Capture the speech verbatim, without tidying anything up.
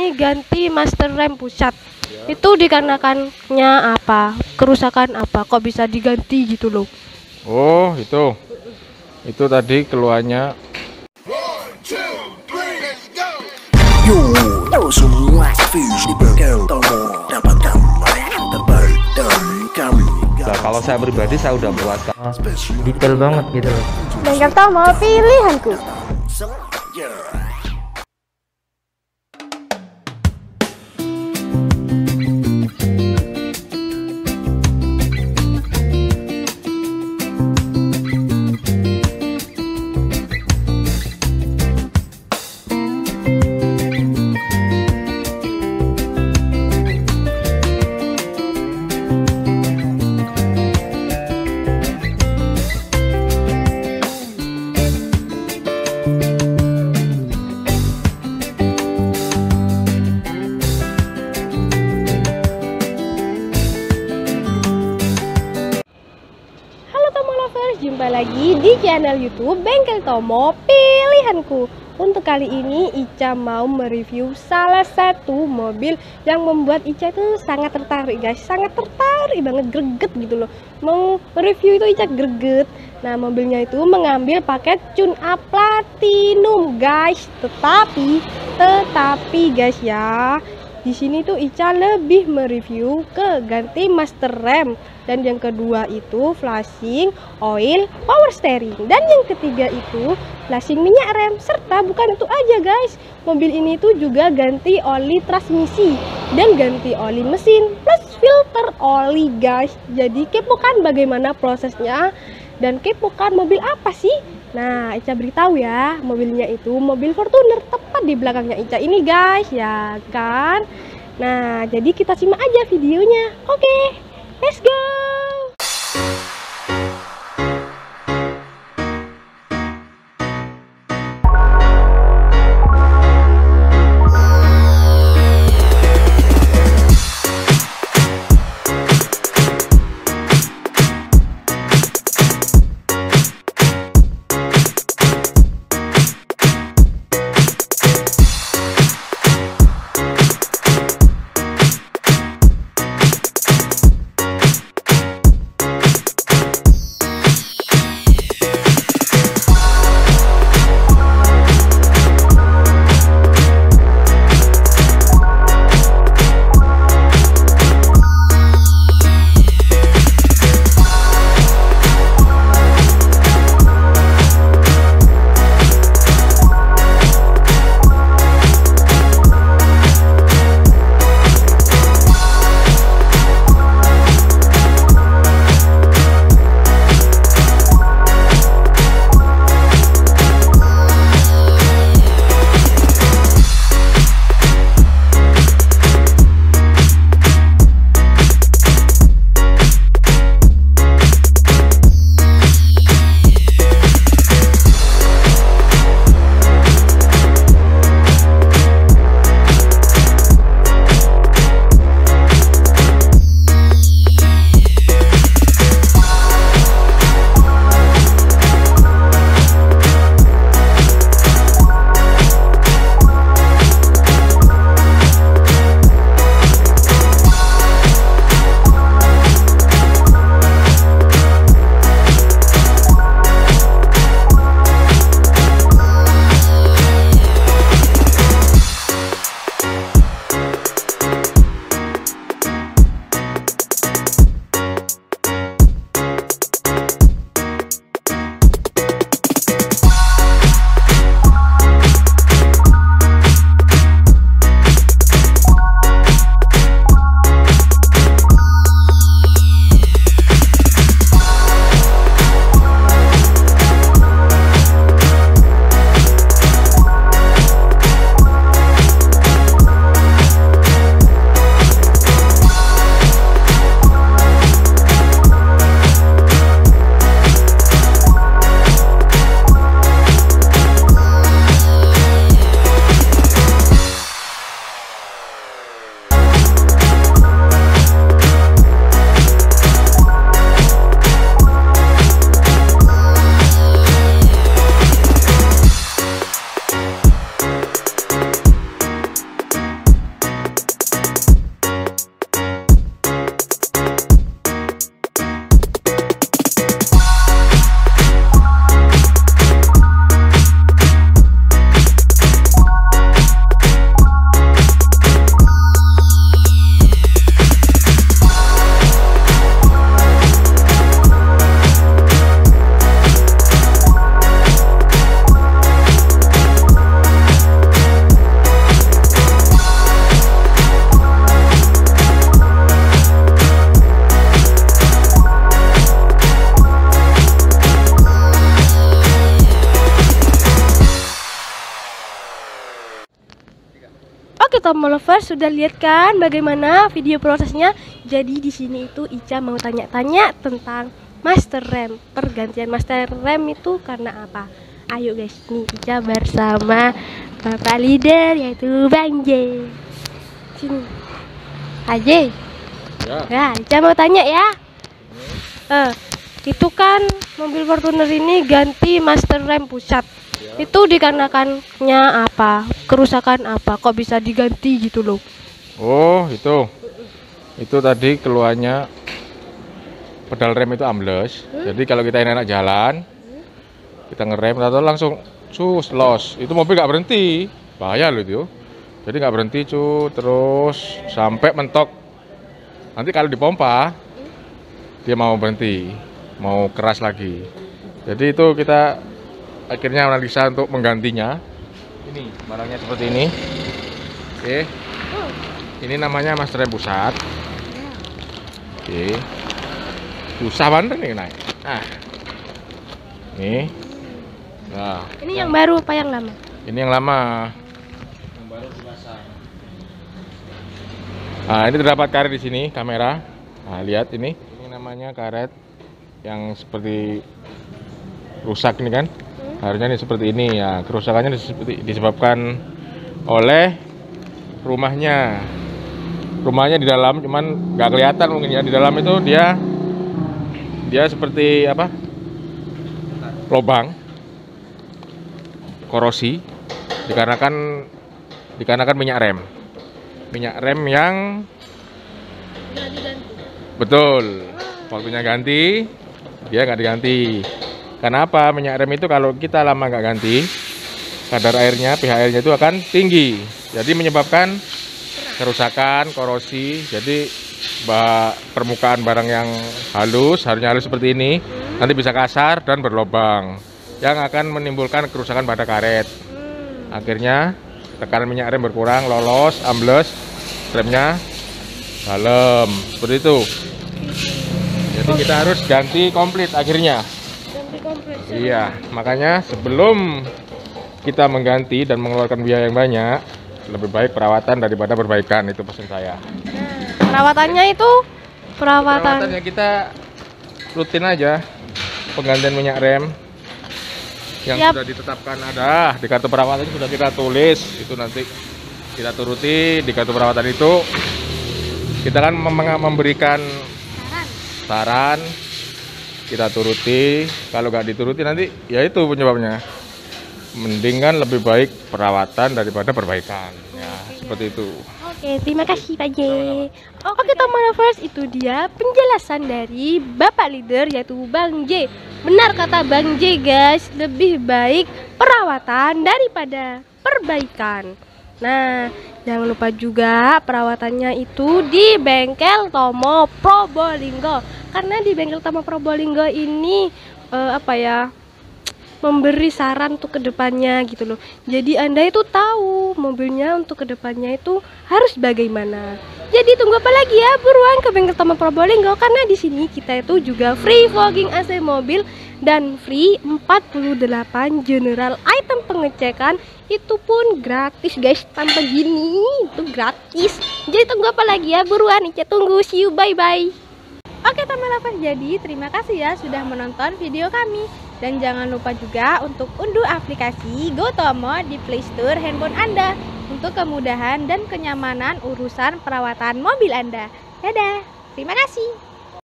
ini ganti master RAM pusat. Ya. Itu dikarenakannya apa? Kerusakan apa? Kok bisa diganti gitu loh? Oh, itu. Itu tadi keluarnya. Yo, yo semua visi Bengkel Tomo dapatkan layanan terbaik dari kami. Nah, kalau saya pribadi saya udah puas. Detail banget gitu loh. Bengkel Tomo pilihanku. Jumpa lagi di channel YouTube Bengkel Tomo Pilihanku. Untuk kali ini Ica mau mereview salah satu mobil yang membuat Ica itu sangat tertarik guys, sangat tertarik banget, greget gitu loh. Mau review itu Ica greget. Nah, mobilnya itu mengambil paket tune up platinum guys. Tetapi, tetapi guys ya, di sini tuh Ica lebih mereview ke ganti master RAM, dan yang kedua itu flashing, oil, power steering, dan yang ketiga itu flashing minyak rem. Serta bukan itu aja guys, mobil ini tuh juga ganti oli transmisi dan ganti oli mesin plus filter oli guys. Jadi kepokan bagaimana prosesnya dan kepokan mobil apa sih? Nah, Ica beritahu ya, mobilnya itu mobil Fortuner, tepat di belakangnya Ica ini guys, ya kan? Nah, jadi kita simak aja videonya. Oke, let's go! Oke, Tomo Lovers, sudah lihat kan bagaimana video prosesnya? Jadi di sini itu Ica mau tanya-tanya tentang master RAM. Pergantian master RAM itu karena apa? Ayo guys, nih Ica bersama Bapak leader yaitu Bang J. Sini. Aje. Ya. Nah, Ica mau tanya ya. Eh, itu kan mobil Fortuner ini ganti master RAM pusat. Itu dikarenakannya apa? Kerusakan apa? Kok bisa diganti gitu loh? Oh, itu. Itu tadi keluarnya pedal rem itu ambles. Hmm? Jadi kalau kita enak jalan, hmm? kita ngerem atau langsung cus los. Itu mobil nggak berhenti. Bahaya loh itu. Jadi nggak berhenti cu terus sampai mentok. Nanti kalau dipompa, hmm? dia mau berhenti, mau keras lagi. Jadi itu kita akhirnya analisa untuk menggantinya. Ini barangnya seperti ini. Oke. Ini namanya master rem pusat. Oke. Susah banget nih naik. Nah. Nih. Nah. Ini yang baru apa yang lama? Ini yang lama. Yang baru dipasang. Nah, ini terdapat karet di sini, kamera. Nah, lihat ini. Ini namanya karet yang seperti rusak ini kan. Harusnya ini seperti ini ya, kerusakannya disebabkan oleh rumahnya. Rumahnya di dalam, cuman nggak kelihatan mungkin ya, di dalam itu dia dia seperti apa? Lubang, korosi, dikarenakan dikarenakan minyak rem, minyak rem yang betul, waktunya ganti, dia nggak diganti. Kenapa? Minyak rem itu kalau kita lama nggak ganti, kadar airnya, pH airnya itu akan tinggi. Jadi menyebabkan kerusakan, korosi. Jadi bah, permukaan barang yang halus, harusnya halus seperti ini, nanti bisa kasar dan berlubang, yang akan menimbulkan kerusakan pada karet. Akhirnya tekanan minyak rem berkurang, lolos, ambles, remnya dalam, seperti itu. Jadi kita harus ganti komplit akhirnya. Iya, makanya sebelum kita mengganti dan mengeluarkan biaya yang banyak, lebih baik perawatan daripada perbaikan, itu pesan saya. Nah, perawatannya itu perawatan. Perawatannya kita rutin aja, penggantian minyak rem yang Yap. sudah ditetapkan ada di kartu perawatan, sudah kita tulis, itu nanti kita turuti di kartu perawatan itu. Kita kan memberikan saran, kita turuti. Kalau nggak dituruti nanti ya itu penyebabnya. Mendingan lebih baik perawatan daripada perbaikan ya, seperti itu. Oke, terima kasih Pak J. Oke, Tomo Lovers, itu dia penjelasan dari Bapak leader yaitu Bang J. Benar kata Bang J guys, lebih baik perawatan daripada perbaikan. Nah, jangan lupa juga perawatannya itu di bengkel Tomo Probolinggo. Karena di bengkel Tomo Probolinggo ini uh, apa ya, memberi saran untuk kedepannya gitu loh. Jadi Anda itu tahu mobilnya untuk kedepannya itu harus bagaimana. Jadi tunggu apa lagi ya, buruan ke bengkel Tomo Probolinggo, karena di sini kita itu juga free fogging A C mobil dan free empat puluh delapan general item pengecekan. Itu pun gratis guys, tanpa gini itu gratis. Jadi tunggu apa lagi ya, buruan Ica tunggu. See you, bye bye. Oke Tomo Lovers, jadi terima kasih ya sudah menonton video kami. Dan jangan lupa juga untuk unduh aplikasi GoTomo di Play Store handphone Anda untuk kemudahan dan kenyamanan urusan perawatan mobil Anda. Dadah, terima kasih.